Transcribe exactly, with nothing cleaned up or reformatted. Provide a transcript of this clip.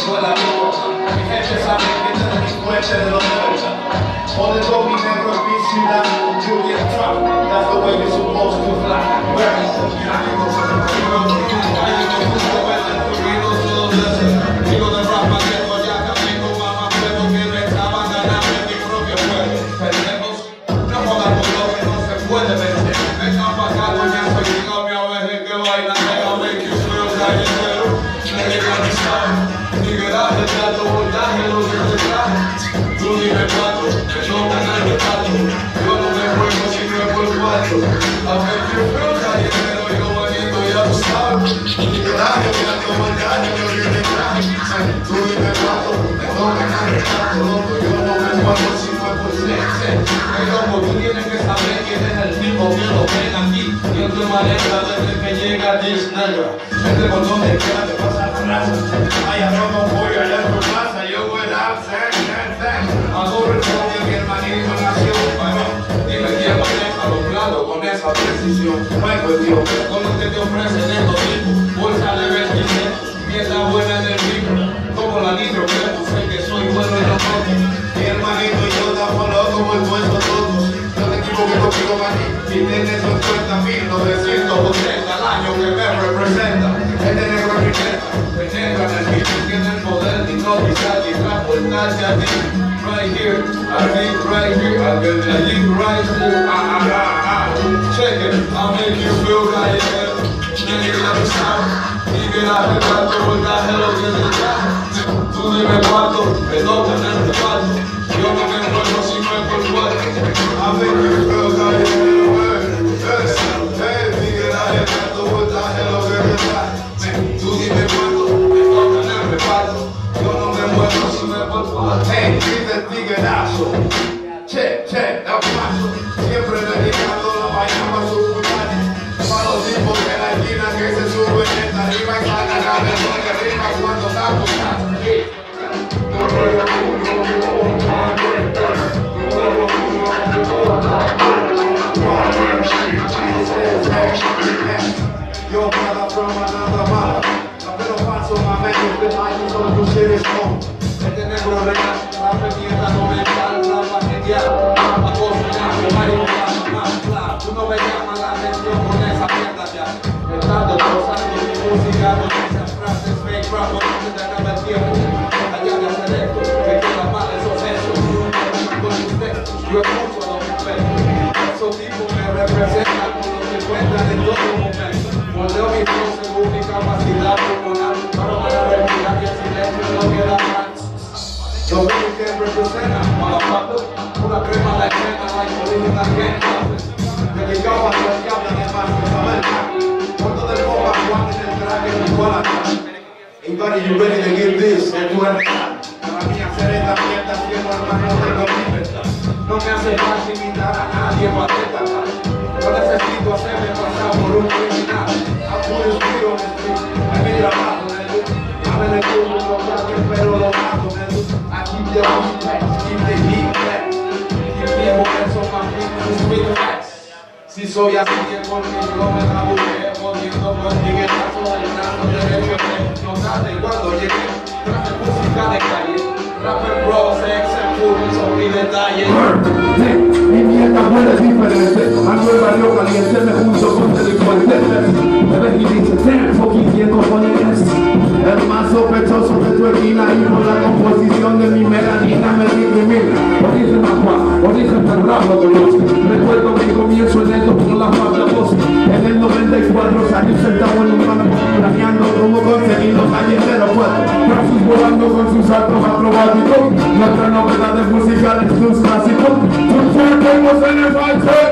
escuela pública. Mi gente sabe que este delincuente de los noventa. All the dope negro es bici blanco, Julian Trump. That's the way you're supposed to fly. Digo de rap maqueto, ya camino, mamá, pero que me estaban ganando en mi propio juego. Pendejos, no jodan con lo que no se puede vencer. Vengan pa' acá, coñazo, y dígame a veces que vaina tenga make you feel callejero. Nigga, ya me sabe. Tigueraje, de alto voltaje, lo que te traje. Tú dime cuatro, que no ganar de pato. Yo no me juego si no es por cuatro. A make you feel callejero, yo bonito, ya tú sabes. Tigueraje, de alto voltaje, lo que te traje. Tú dime cuatro, que no ganar de pato. Loco, yo no me juego si no es por sexo. Hey, loco, tú tienes que saber quién es el tipo que lo ven aquí. Y en tu maleta desde que llega Dish Negra. Este por donde quiera te pasa la raza. Ay, a no voy allá en tu casa. Yo voy a dar sex, sex, sex. Adoro el podio, mi hermanito nació. Bueno, dime quién maneja los platos con esa precisión. No hay cuestión, con lo que te ofrecen estos tipos. Bolsa de veintiséis, mierda buena en el micro. Como la nitro, que tú sé que soy bueno y no toco. Mi hermanito y yo estamos locos como el puesto todos. No te equivoques conmigo, maní. Si tienes cincuenta mil novecientos ochenta al año que me representa. Este negro es mi neta, penetra en el beat, tiene el poder de hipnotizar y transportarse a ti. Right here, I think right here, I get the link right here. Ah, ah, ah, ah. Check it, I'll make you feel like it. Nigga, ya lo sabes. Nigga, la retrato, voltaje, lo que te traje. Tú dime cuánto, me toca en este pato. Yo no me encuentro si no es por cuatro. I'll make you feel like it. Tú dime cuánto, me toca en el reparto. Yo no me muevo si me por favor. Hey, dice el tiguerazo. Che, che, el paso. Siempre dedicando la mañana a su puñal. Para los tipos de la esquina que se suben en esta rima y sacan a ver lo que rima cuando está apuntando. Yo, brother from another mother. Pero falso, mame, que hay un solo tu seres con. Este negro real, la pendiente no me da la genial. A vos me llamo, marihuana, más claro. Tú no me llamas la atención con esa mierda ya. Estás destrozando mi música con esas frases fake rap, no se te acaba el tiempo. Allá de hacer esto, me queda mal esos hechos. Con usted, yo escucho a los respetos. Esos tipos me representan con los que encuentran en todo momento. Moldeo mi voz según mi capacidad pulmonar para poder respirar y el silencio no queda más. Los mismos que representan motherfucker, una crema de crema, like original gangsters. Dedicado a los que hablan en más que saber. Cuando del boba, Juan en el traje igual a nada. Hey buddy, you ready to give this? Es tu hermano. Para mí hacer esta mierda siendo hermano tengo libertad. No me hace falta imitar a nadie para destacar. No necesito hacerme pasar por un criminal. Put his feet on his feet. I made a lot of that. I'm in the mood with no fucking pero lo mato, man. I keep the heat back, keep the heat back. Keep the momentum, my people, sweet facts. Si soy así es porque yo me trabujé, poniendo con tiguerazo, bailando derecho en notate cuando llegué. Traje música de calle, rapper bro, sex and food, son mi detalle. Mi mierda buena es diferente. Ando el barrio caliente, me junto con delincuentes. Me ves y dices, damn, fucking quién cojones es. El más sospechoso de tu esquina y por la composición de mi melanina me discrimina. Origen agua, origen perrado de los. Recuerdo mi comienzo en esto por la falta voz. En el noventa y cuatro años sentado en un banco, planeando cómo conseguir los años de los cuatro. Brazos volando con sus saltos acrobáticos. Nuestras novedades musicales, sus clásicos. Sus fuertes en el falso.